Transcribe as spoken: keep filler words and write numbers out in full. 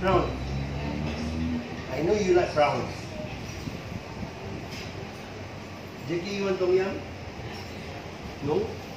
Prawn. I know you like prawns. Jackie, you want tom yum? No?